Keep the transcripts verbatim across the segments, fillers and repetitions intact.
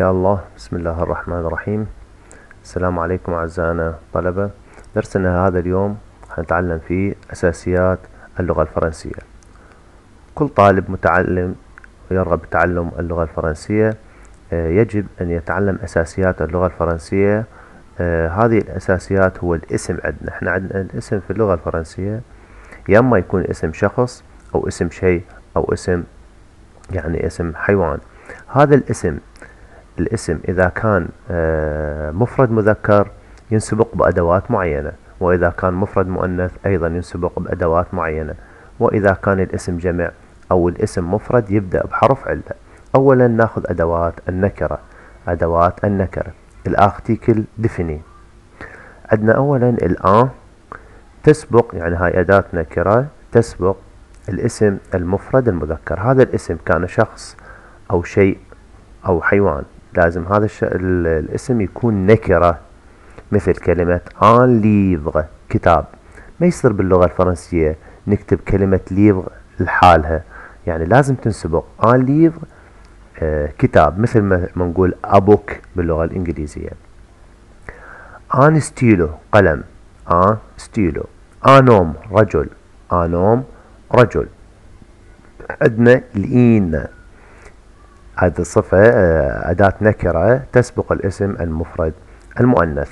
يا الله. بسم الله الرحمن الرحيم. السلام عليكم أعزائنا الطلبة. درسنا هذا اليوم حنتعلم فيه أساسيات اللغة الفرنسية. كل طالب متعلم ويرغب بتعلم اللغة الفرنسية يجب أن يتعلم أساسيات اللغة الفرنسية. هذه الأساسيات هو الاسم. عندنا احنا عندنا الاسم في اللغة الفرنسية يا اما يكون اسم شخص أو اسم شيء أو اسم يعني اسم حيوان. هذا الاسم الاسم إذا كان مفرد مذكر ينسبق بأدوات معينة، وإذا كان مفرد مؤنث أيضا ينسبق بأدوات معينة، وإذا كان الاسم جمع أو الاسم مفرد يبدأ بحرف علة. أولا ناخذ أدوات النكرة. أدوات النكرة الارتيكل ديفيني. عندنا أولا الآن تسبق، يعني هاي أداة نكرة تسبق الاسم المفرد المذكر. هذا الاسم كان شخص أو شيء أو حيوان لازم هذا الش... الاسم يكون نكرة، مثل كلمة ان ليفغ كتاب. ما يصير باللغة الفرنسية نكتب كلمة ليفغ لحالها، يعني لازم تنسبق ان ليفغ آه كتاب، مثل ما نقول ابوك باللغة الإنجليزية. ان ستيلو قلم، ان ستيلو. انوم رجل، انوم رجل. عندنا الإين، هذه الصفة أداة نكرة تسبق الاسم المفرد المؤنث.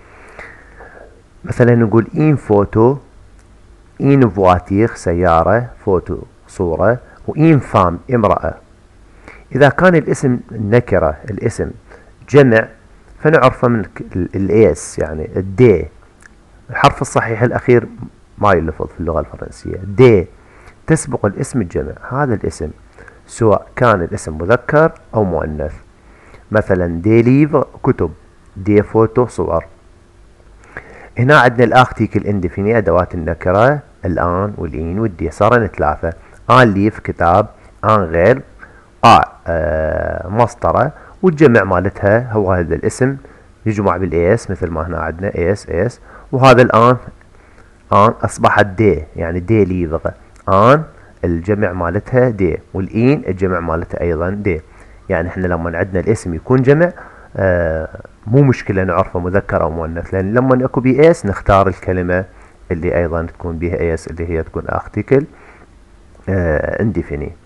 مثلا نقول إين فوتو، إين فواتير سيارة، فوتو صورة، وإين فام امرأة. إذا كان الاسم النكرة الاسم جمع فنعرفه من الإيس، يعني الدي. الحرف الصحيح الأخير ما يلفظ في اللغة الفرنسية. دي تسبق الاسم الجمع. هذا الاسم سواء كان الاسم مذكر أو مؤنث. مثلا دي ليفر كتب، دي فوتو صور. هنا عندنا الارتيكل انديفيني أدوات النكرة، الآن والإين والدي، صارن ثلاثة. آن ليف كتاب، آن غير، آ آه مسطرة، والجمع مالتها هو هذا الاسم يجمع بالإيس، مثل ما هنا عندنا إيس إيس. وهذا الآن آن أصبحت دي، يعني دي ليفر. آن الجمع مالتها دي، والإين الجمع مالتها أيضا دي. يعني احنا لما عندنا الاسم يكون جمع آه مو مشكلة نعرفه مذكر أو مؤنث، لأن لما اكو بي اس نختار الكلمة اللي أيضا تكون بها اس، اللي هي تكون ارتيكل انديفيني.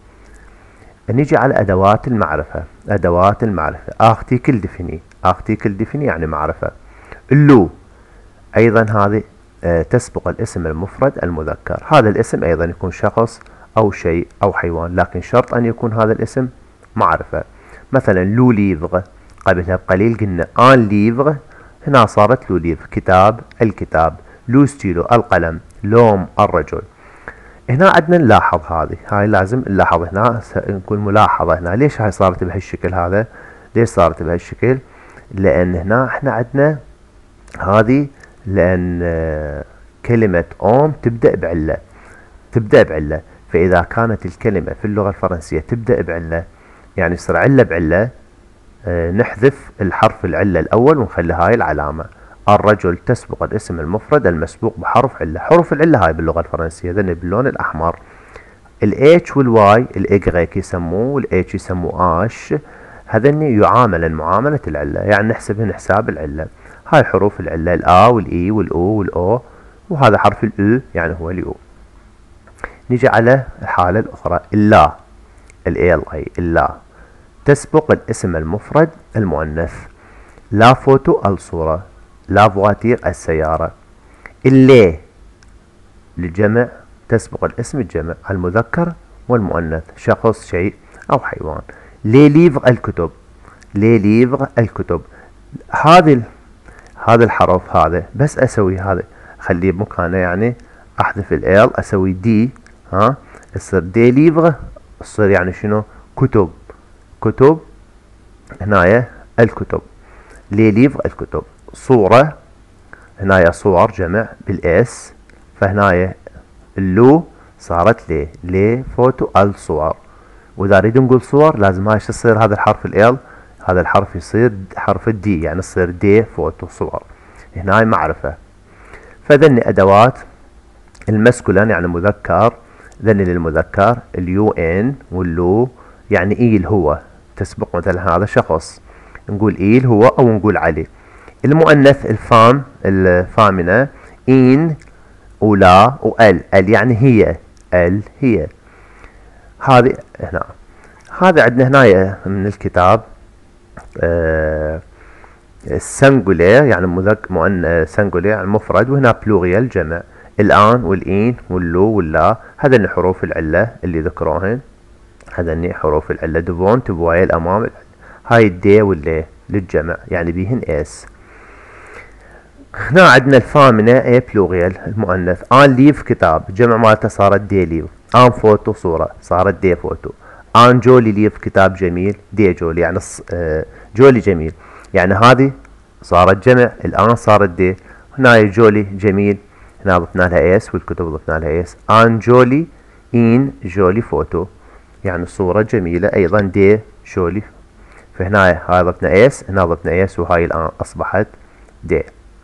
نيجي على أدوات المعرفة. أدوات المعرفة ارتيكل ديفيني. ارتيكل ديفيني يعني معرفة. اللو أيضا هذه آه تسبق الاسم المفرد المذكر. هذا الاسم أيضا يكون شخص أو شيء أو حيوان، لكن شرط أن يكون هذا الاسم معرفة. مثلا لو ليفغ، قبلها بقليل قلنا ان ليفغ، هنا صارت لو ليفغ كتاب، الكتاب. لو ستيلو القلم، لوم الرجل. هنا عندنا نلاحظ هذه هاي لازم نلاحظ هنا، نكون ملاحظة هنا. ليش هاي صارت بهالشكل هذا؟ ليش صارت بهالشكل؟ لأن هنا احنا عندنا هذه، لأن كلمة أم تبدأ بعلة، تبدأ بعلة. فإذا كانت الكلمة في اللغة الفرنسية تبدأ بعلة، يعني يصير علة بعلة، اه نحذف الحرف العلة الأول ونخلي هاي العلامة. الرجل تسبق الاسم المفرد المسبوق بحرف علة. حروف العلة هاي باللغة الفرنسية ذني باللون الأحمر. الاتش والواي الاجريك يسموه، والاتش يسموه اش. هذني يعامل معاملة العلة، يعني نحسبهن حساب العلة. هاي حروف العلة الآ والإي والأو والأو، وهذا حرف الأو يعني هو اليو. نيجي على الحالة الأخرى اللا، ال اي اللا تسبق الاسم المفرد المؤنث. لا فوتو الصورة، لا فواتير السيارة. اللي للجمع تسبق الاسم الجمع المذكر والمؤنث، شخص شيء أو حيوان. لي ليفغ الكتب، لي ليفغ الكتب. هذا هذا الحرف هذا بس أسوي هذا خليه بمكانه، يعني أحذف ال أسوي دي، ها يصير دي ليفغ، يصير يعني شنو؟ كتب، كتب. هنايا الكتب، لي ليفغ الكتب. صورة، هنايا صور جمع بالاس، فهنايا اللو صارت لي لي فوتو الصور. واذا نريد نقول صور لازم هاي تصير هذا الحرف ال، هذا الحرف يصير حرف الدي، يعني يصير دي فوتو صور. هناي معرفة. فذني ادوات المسكولين يعني مذكر، ذني للمذكر اليو ان واللو، يعني اي الهو تسبق مثلا هذا شخص. نقول إيل هو أو نقول علي. المؤنث الفام الفامنة إن ولا وال، ال يعني هي، ال هي. هذه هنا هذا عندنا هنا من الكتاب آه السنجولير يعني مذكر مؤنث سنجولير يعني مفرد، وهنا بلوريال جمع. الآن والإين واللو واللا هذين حروف العلة اللي ذكروهن، هذين حروف العلة دفون تبواي الأمام. هاي الدي واللي للجمع يعني بيهن اس. هنا عندنا الفامنة اي بلوريال المؤنث. ان ليف كتاب جمع مالته صارت دي ليف. ان فوتو صورة صارت دي فوتو. ان جولي ليف كتاب جميل دي جولي يعني جولي جميل، يعني هذه صارت جمع الآن صارت دي. هنا جولي جميل هنا ضفنا لها اس والكتب ضفنا لها اس. ان جولي ان جولي فوتو يعني صورة جميلة أيضا دي جولي، فهنا هاي ضفنا اس هنا ضفنا اس وهاي الآن أصبحت دي.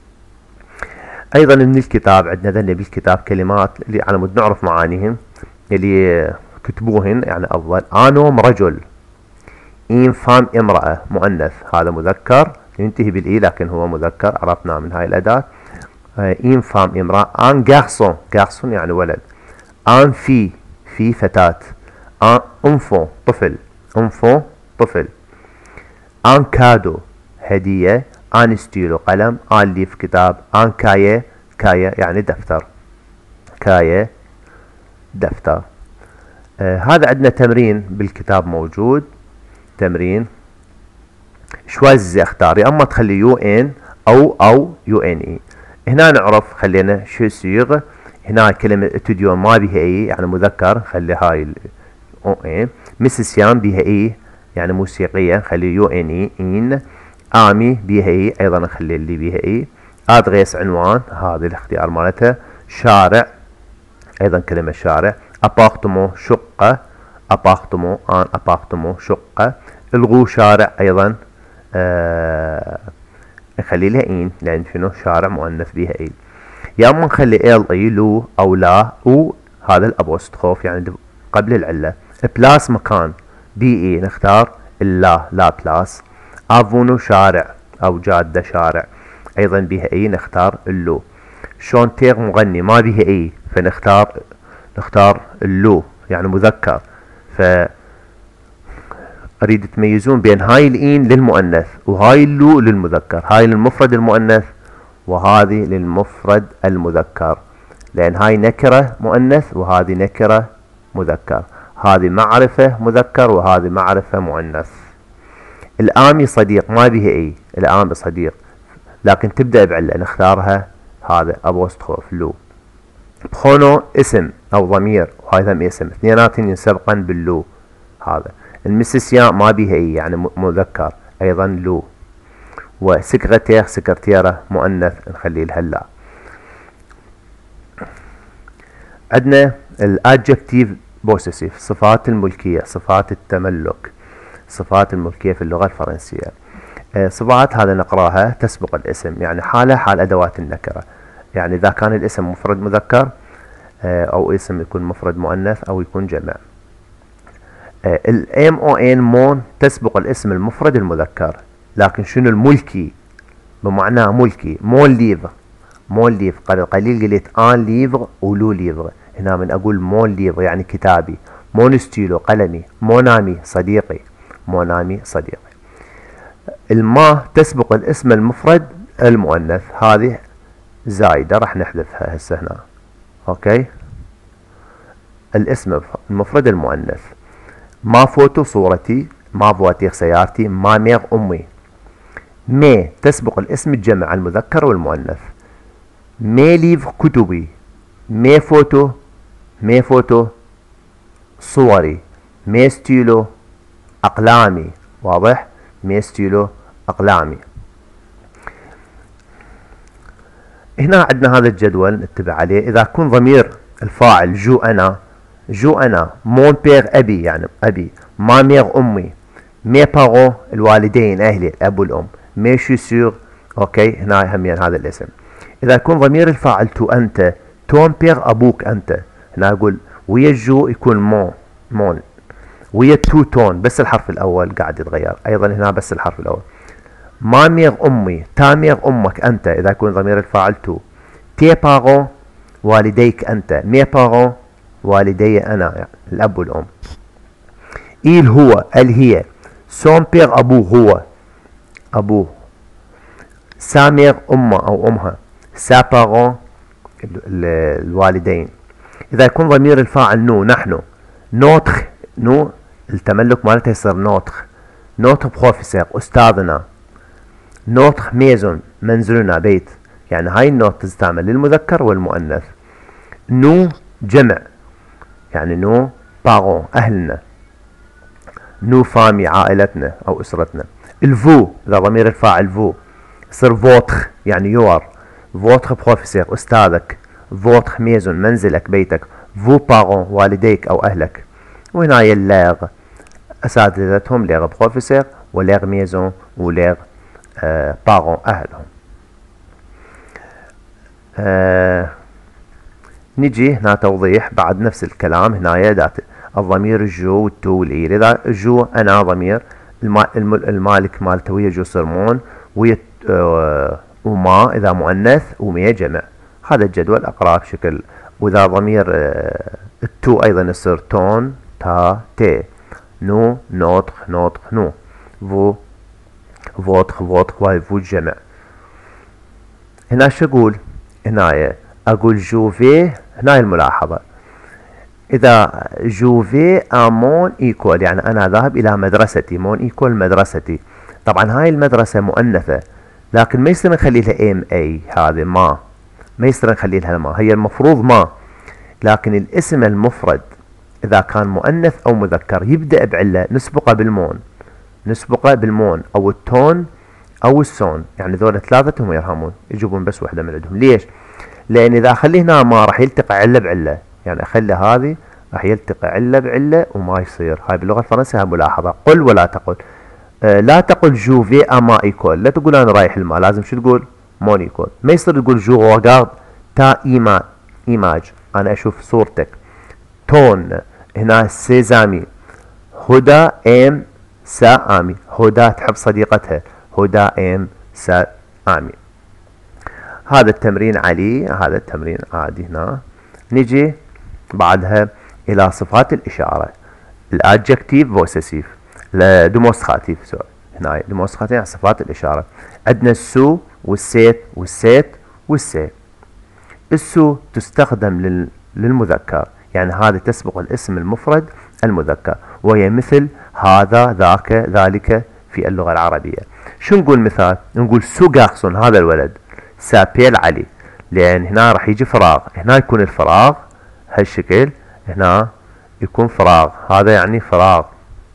أيضا من الكتاب عندنا ذنب بالكتاب كلمات اللي على مود نعرف معانيهم اللي كتبوهن يعني أفضل. آنوم رجل، إن فام امرأة مؤنث هذا مذكر ينتهي بالإي لكن هو مذكر عرفنا من هاي الأداة. إن فام امرأة. آن جارسون جارسون يعني ولد. آن في في فتاة. آن انفون طفل انفون طفل. آن كادو هدية. آن ستيلو قلم. آن ليف كتاب. آن كاية كاية يعني دفتر، كاية دفتر. آه هذا عندنا تمرين بالكتاب موجود، تمرين شوازي اختار يا اما تخلي يو ان او او يو ان اي. هنا نعرف خلينا شو سيغ. هنا كلمة اتوديو ما بها اي يعني مذكر خلي هاي او ان. مسيسيان بها اي يعني موسيقية خلي يو ان اي ان. امي بها اي ايضا نخلي اللي بها اي. ادريس عنوان هذا الاختيار مالتها. شارع ايضا كلمة شارع. ابارتمون شقة. ابارتمون ان ابارتمون شقة. الغو شارع ايضا آه نخلي لها ان لان شنو شارع مؤنث بها اي. يا اما نخلي ال اي لو او لا او هذا الابوستخوف يعني قبل العلة. بلاس مكان بي اي نختار اللا لا بلاس. افونو شارع او جادة شارع ايضا بها اي نختار اللو. شونتير مغني ما بها اي فنختار نختار اللو يعني مذكر. ف اريد تميزون بين هاي الإين للمؤنث وهاي اللو للمذكر. هاي للمفرد المؤنث وهذه للمفرد المذكر، لأن هاي نكرة مؤنث وهذه نكرة مذكر. هذه معرفة مذكر وهذه معرفة مؤنث. الآمي صديق ما بها اي، الآمي صديق لكن تبدأ بعلة نختارها هذا أبوستخوف لو. بخونو اسم أو ضمير وهذا اسم اثنيناتهم ينسبقا باللو هذا. المسيسيان ما بها اي يعني مذكر ايضا لو. وسكرتير سكرتيرة مؤنث نخلي لها لا. عندنا الادجكتيف بوسيسيف صفات الملكية صفات التملك صفات الملكية في اللغة الفرنسية. آه صفات هذا نقراها تسبق الاسم يعني حالة حال ادوات النكرة، يعني اذا كان الاسم مفرد مذكر آه او اسم يكون مفرد مؤنث او يكون جمع. الام او ان مون تسبق الاسم المفرد المذكر، لكن شنو الملكي بمعنى ملكي. مون ليفر مون ليفر قبل قليل قلت ان ليفر ولو ليفر، هنا من اقول مون ليفر يعني كتابي. مون ستيلو قلمي. مونامي صديقي مونامي صديقي. الما تسبق الاسم المفرد المؤنث، هذه زايدة راح نحذفها هسه هنا. اوكي الاسم المفرد المؤنث. ما فوتو صورتي ما فواتير سيارتي ما ميغ أمي. مي تسبق الاسم الجمع المذكر والمؤنث. مي ليف كتبي. مي فوتو مي فوتو صوري. مي ستيلو أقلامي واضح مي ستيلو أقلامي. هنا عندنا هذا الجدول نتبع عليه. إذا كن ضمير الفاعل جو أنا جو أنا. مون بير أبي يعني أبي. ما ميغ أمي. مي بارون الوالدين أهلي الأب والأم. مي شوسور أوكي هنا هميا هذا الاسم. إذا يكون ضمير الفاعل تو أنت. تون بير أبوك أنت، هنا أقول ويا جو يكون مون مون. ويا تو تون بس الحرف الأول قاعد يتغير أيضا هنا بس الحرف الأول. ما ميغ أمي، تا ميغ أمك أنت إذا يكون ضمير الفاعل تو. تي بارون والديك أنت. مي بارون والدي أنا، يعني الأب والأم. إيل هو، ال هي. سون بيغ أبوه هو، أبوه. سا ميغ أمه أو أمها. سا بارون الوالدين. إذا يكون ضمير الفاعل نو نحن. نوتخ، نو التملك مالته يصير نوتخ. نوتخ بروفيسور أستاذنا. نوتخ ميزون منزلنا بيت، يعني هاي النوت تستعمل للمذكر والمؤنث. نو جمع، يعني نو بارون أهلنا. نو فامي عائلتنا أو أسرتنا. الفو إذا ضمير الفاعل فو يصير فوتخ يعني يور. فوتخ بروفيسور أستاذك. فوتخ ميزون منزلك بيتك. فو بارون والديك أو أهلك. وهنا الليغ أساتذتهم، ليغ بروفيسور وليغ ميزون وليغ آه بارون أهلهم. آه نجي هنا توضيح بعد نفس الكلام. هنا ذات الضمير الجو والتو والإيل. إذا الجو أنا ضمير، المالك مالته ويا جو سرمون، ويا آه وما إذا مؤنث، ومية جمع. هذا الجدول أقرأه بشكل. وإذا ضمير آه التو أيضا يصير تون تا تي. نو نوتخ نوتخ نو. فو فوتخ فوتخ وهي فو جمع. هنا شو أقول؟ هنا أقول جوفي. هنا الملاحظة، إذا جوفي أمون إيكول يعني أنا ذاهب إلى مدرستي. مون إيكول مدرستي. طبعا هاي المدرسة مؤنثة، لكن ما يصير نخلي لها ام اي. هذه ما ما يصير نخلي لها ما، هي المفروض ما. لكن الاسم المفرد إذا كان مؤنث أو مذكر يبدأ بعلة نسبقه بالمون. نسبقه بالمون أو التون أو السون، يعني ذولا ثلاثتهم يرهمون، يجيبون بس واحدة من عندهم. ليش؟ لأن إذا أخلي هنا ما راح يلتقي علة بعلة، يعني أخلي هذه راح يلتقي علة بعلة وما يصير. هاي باللغة الفرنسية هاي ملاحظة. قل ولا تقل. آه لا تقل جو في أما إيكول. لا تقول أنا رايح الماء، لازم شو تقول؟ مون إيكول. ما يصير تقول جو ريغارد تا إيما إيماج، أنا أشوف صورتك. تون هنا سيزامي. هدى ام سا آمي. هدى تحب صديقتها. هدى ام سا آمي. هذا التمرين علي، هذا التمرين عادي. هنا نجي بعدها إلى صفات الإشارة. الادجكتيف بوسيسيف، لا ديمونستراتيف سوري. هنا ديمونستراتيف يعني صفات الإشارة. عندنا السو والسيت والسيت والسي. السو تستخدم لل... للمذكر، يعني هذا تسبق الاسم المفرد المذكر، وهي مثل هذا ذاك ذلك في اللغة العربية. شو نقول مثال؟ نقول سو جارسون هذا الولد. سابيل علي، لأن هنا راح يجي فراغ. هنا يكون الفراغ هالشكل، هنا يكون فراغ، هذا يعني فراغ.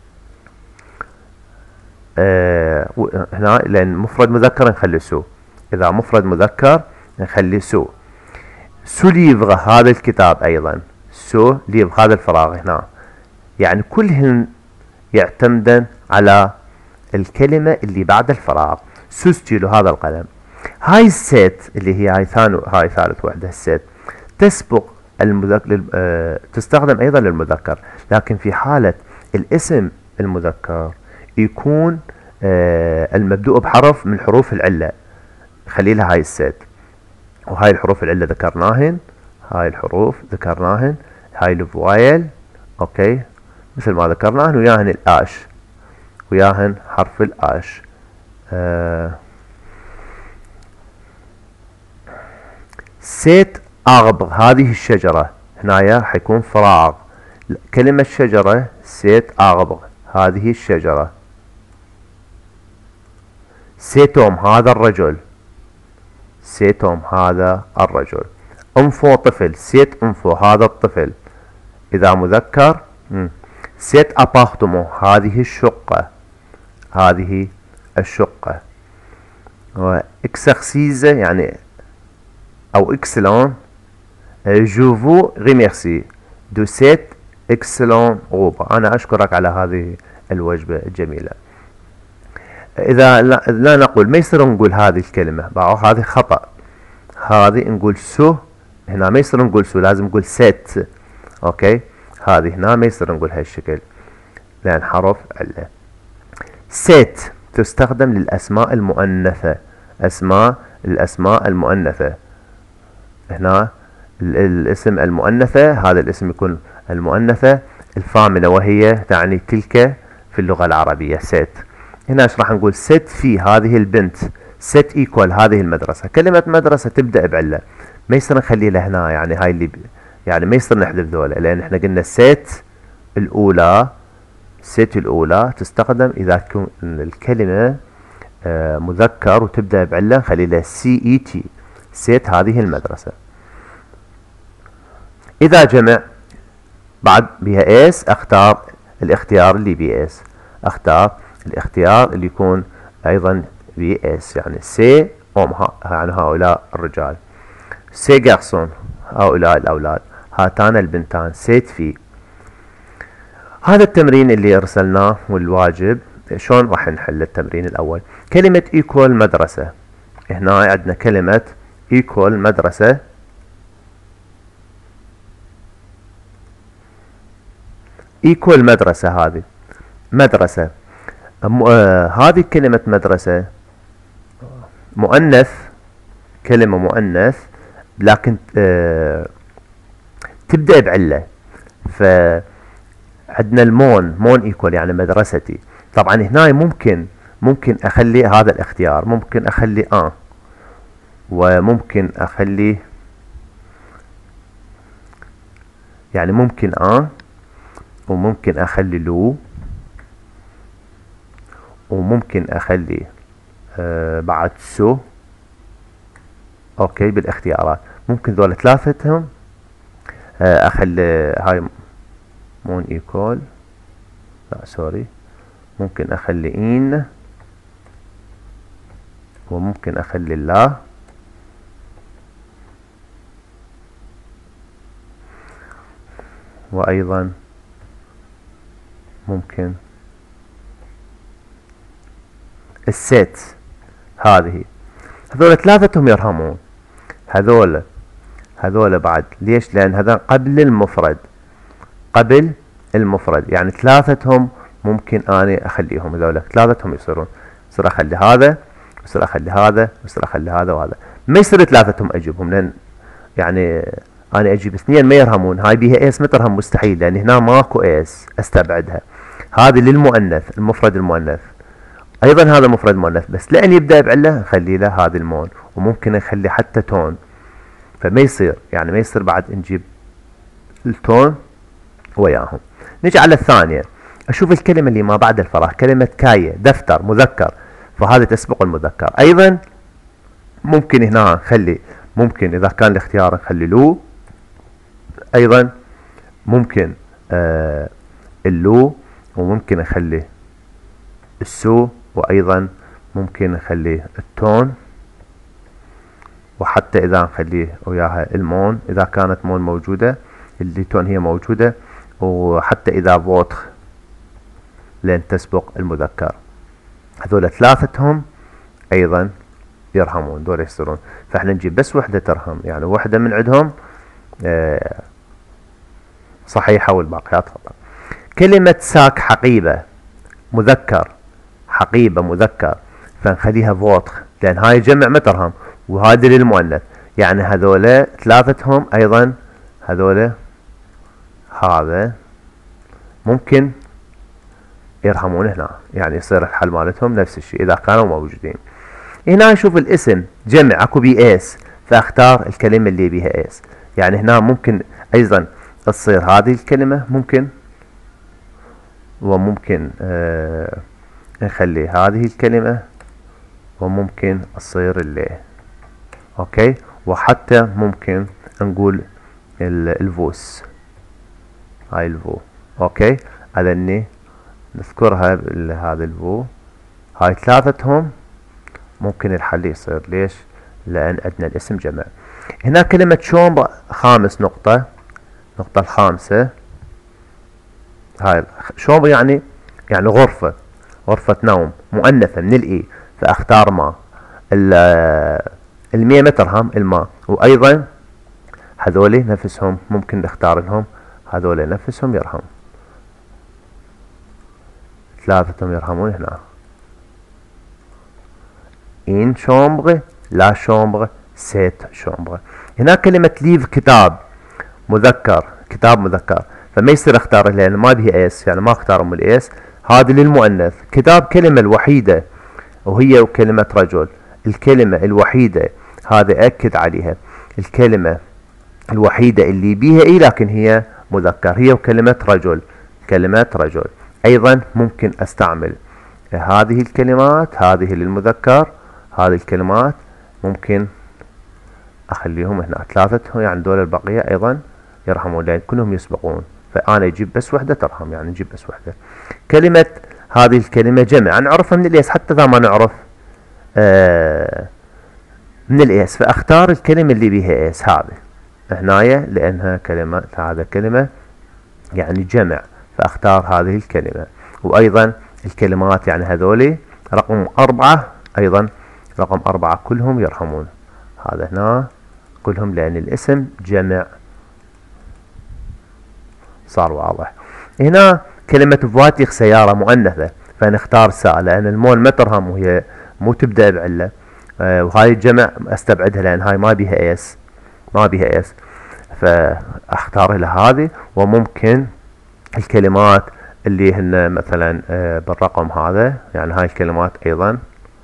آه هنا لأن مفرد مذكر نخلي سو. إذا مفرد مذكر نخلي سو. سو ليفغ هذا الكتاب أيضا. سو ليفغ هذا الفراغ هنا، يعني كلهن يعتمدن على الكلمة اللي بعد الفراغ. سو ستيلو هذا القلم. هاي السيت اللي هي هاي ثاني هاي ثالث وحدة. السيت تسبق المذكر، أه تستخدم أيضا للمذكر، لكن في حالة الاسم المذكر يكون أه المبدوء بحرف من حروف العلة. خلي لها هاي السيت، وهاي الحروف العلة ذكرناهن. هاي الحروف ذكرناهن. هاي الفوايل اوكي مثل ما ذكرناهن، وياهن الاش، وياهن حرف الاش. أه سيت أغبر هذه الشجرة. هنايا حيكون فراغ. كلمة شجرة سيت أغبر هذه الشجرة. سيتوم هذا الرجل. سيتوم هذا الرجل. انفو طفل. سيت انفو هذا الطفل إذا مذكر. سيت أبارتمون هذه الشقة. هذه الشقة. اكسرسيز يعني أو excellent. je vous remercie de cette excellent غرفة. أنا أشكرك على هذه الوجبة الجميلة. إذا لا, لا نقول، ما يصير نقول هذه الكلمة، هذه خطأ. هذه نقول سو. هنا ما يصير نقول سو، لازم نقول سيت. أوكي هذه هنا ما يصير نقول هالشكل لأن حرف علة. سيت تستخدم للأسماء المؤنثة، أسماء الأسماء المؤنثة. هنا الاسم المؤنثة، هذا الاسم يكون المؤنثة الفامنة، وهي تعني تلك في اللغة العربية ست. هنا ايش راح نقول؟ ست في هذه البنت، ست ايكوال هذه المدرسة. كلمة مدرسة تبدأ بعلة، ما يصير نخلي لها هنا، يعني هاي اللي يعني ما يصير نحذف ذولا، لأن احنا قلنا ست الأولى، ست الأولى تستخدم إذا تكون الكلمة آه مذكر وتبدأ بعلة، نخلي لها سي اي تي، ست هذه المدرسة. إذا جمع بعد بها اس، اختار الاختيار اللي بي اس، اختار الاختيار اللي يكون ايضا بي اس، يعني سي هم يعني هؤلاء الرجال، سي جارسون هؤلاء الاولاد، هاتان البنتان، سيت في. هذا التمرين اللي ارسلناه والواجب. شلون راح نحل التمرين الاول؟ كلمة ايكوال مدرسة، هنا عندنا كلمة ايكوال مدرسة، ايكوال مدرسة، هذه مدرسة. آه هذه كلمة مدرسة مؤنث، كلمة مؤنث، لكن آه تبدأ بعلة، فعندنا المون، مون ايكوال يعني مدرستي. طبعا هنا ممكن ممكن اخلي هذا الاختيار، ممكن اخلي ان، وممكن اخلي يعني ممكن ان، وممكن اخلي لو، وممكن اخلي آه بعد سو. اوكي بالاختيارات ممكن ذولا ثلاثتهم آه اخلي هاي مون ايكول، لا سوري، ممكن اخلي ان، وممكن اخلي لا، وايضا ممكن الست. هذه هذول ثلاثتهم يرهمون، هذول هذول بعد ليش؟ لان هذا قبل المفرد، قبل المفرد، يعني ثلاثتهم ممكن اني اخليهم، هذول ثلاثتهم يصيرون، يصير اخلي هذا، يصير اخلي هذا، يصير اخلي هذا وهذا، ما يصير ثلاثتهم اجيبهم، لان يعني انا اجيب اثنين ما يرهمون، هاي بيها ايس ما ترهم مستحيل، لان هنا ماكو ايس استبعدها. هذه للمؤنث، المفرد المؤنث، ايضا هذا مفرد مؤنث، بس لان يبدا بعله نخلي له هذه المون، وممكن نخلي حتى تون، فما يصير يعني ما يصير بعد نجيب التون وياهم. نجي على الثانيه، اشوف الكلمه اللي ما بعد الفراغ، كلمه كايه، دفتر، مذكر، فهذا تسبق المذكر. ايضا ممكن هنا نخلي، ممكن اذا كان الاختيار نخلي لو، ايضا ممكن آه اللو، وممكن اخلي السو، وايضا ممكن نخلي التون، وحتى اذا نخليه وياها المون اذا كانت مون موجودة، اللي تون هي موجودة، وحتى اذا فوتخ لين تسبق المذكر. هذول ثلاثتهم ايضا يرهمون، دول يصيرون، فاحنا نجيب بس وحدة ترهم، يعني وحدة من عندهم آه صحيحة والباقيات خطأ. كلمة ساك حقيبة، مذكر، حقيبة مذكر، فنخليها فوتخ، لان هاي جمع ما ترهم، وهذا للمؤنث، يعني هذولا ثلاثتهم ايضا، هذولا هذا ممكن يرهمون هنا، يعني يصير الحل مالتهم نفس الشيء اذا كانوا موجودين. هنا نشوف الاسم جمع اكو بي اس، فاختار الكلمة اللي بيها اس، يعني هنا ممكن ايضا تصير هذه الكلمة، ممكن وممكن آه نخلي هذه الكلمة، وممكن تصير اللي اوكي، وحتى ممكن نقول الفوس، هاي الفو، اوكي، هذني نذكرها بهذا الفو. هاي ثلاثتهم ممكن الحل يصير، ليش؟ لان عندنا الاسم جمع. هنا كلمة شومبر، خامس نقطة، النقطة الخامسة، هاي شومبر يعني يعني غرفة، غرفة نوم، مؤنثة من الاي، فاختار ما، المية ما ترهم الماء، وايضا هذولي نفسهم ممكن نختار لهم، هذولي نفسهم يرهم، ثلاثتهم يرهمون هنا. إن شومبر، لا شومبر، سيت شومبر. هنا كلمة ليف كتاب مذكر، كتاب مذكر، فما يصير اختاره لأن ما بيها اس، يعني ما اختار ام الاس. هذه للمؤنث. كتاب كلمة الوحيدة وهي كلمة رجل. الكلمة الوحيدة هذا أكد عليها، الكلمة الوحيدة اللي بيها اي لكن هي مذكر، هي وكلمة رجل، كلمة رجل. أيضا ممكن استعمل هذه الكلمات، هذه للمذكر، هذه الكلمات ممكن اخليهم هنا ثلاثة، يعني دول البقية ايضا يرحمون لان كلهم يسبقون، فانا اجيب بس وحدة ترحم، يعني نجيب بس وحدة. كلمة هذه الكلمة جمع نعرفها من الاس حتى اذا ما نعرف آه من الاس، فاختار الكلمة اللي بيها اس هذه هنايا لانها كلمة، هذا كلمة يعني جمع، فاختار هذه الكلمة. وايضا الكلمات يعني هذولي رقم اربعة، ايضا رقم اربعة كلهم يرحمون، هذا هنا كلهم لان الاسم جمع. صار واضح. هنا كلمة فواتيخ سيارة مؤنثة، فنختار سا لان المون ما ترهم وهي مو تبدأ بعلة، آه وهاي الجمع استبعدها لان هاي ما بيها اس، ما بيها اس، فاختار لها هذه. وممكن الكلمات اللي هن مثلا آه بالرقم هذا، يعني هاي الكلمات ايضا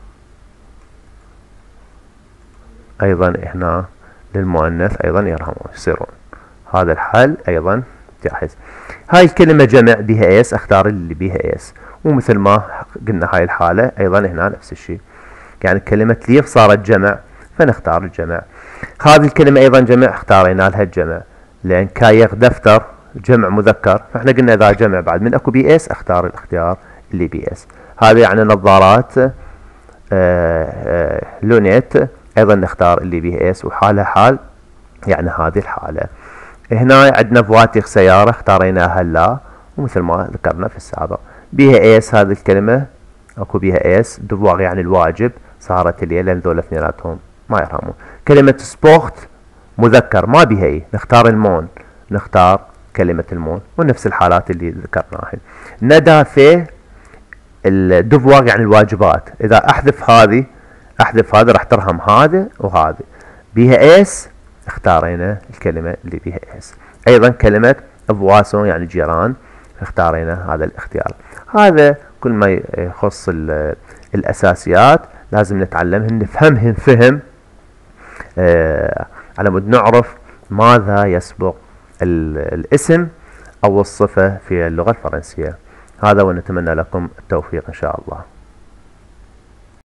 ايضا هنا للمؤنث ايضا يرحمون يصيرون. هذا الحل ايضا جاهز. هاي الكلمة جمع بها اس، اختار اللي بها اس، ومثل ما قلنا هاي الحالة ايضا هنا نفس الشيء، يعني كلمة ليف صارت جمع فنختار الجمع. هذه الكلمة ايضا جمع اختارينا لها الجمع، لان كايغ دفتر جمع مذكر، فاحنا قلنا اذا جمع بعد من اكو بي اس اختار الاختيار اللي بي اس. هذا يعني نظارات آآ آآ لونيت ايضا نختار اللي بيها اس، وحالها حال يعني هذه الحالة. هنا عندنا فواتيخ سيارة اختاريناها لا، ومثل ما ذكرنا في السابق بيها اس، هذه الكلمة اكو بيها اس دفواغ يعني الواجب، صارت لي لان ذول اثنيناتهم ما يرحمون. كلمة سبورت مذكر ما بيها اي، نختار المون، نختار كلمة المون، ونفس الحالات اللي ذكرناها. ندى في الدفواغ يعني الواجبات، اذا احذف هذه احذف هذا راح ترهم هذا وهذا. بيها اس اختارينا الكلمة اللي بيها اس. ايضا كلمة فواسون يعني جيران، اختارينا هذا الاختيار. هذا كل ما يخص الاساسيات لازم نتعلمهن نفهمهن فهم آه على مود نعرف ماذا يسبق الاسم او الصفة في اللغة الفرنسية. هذا ونتمنى لكم التوفيق ان شاء الله.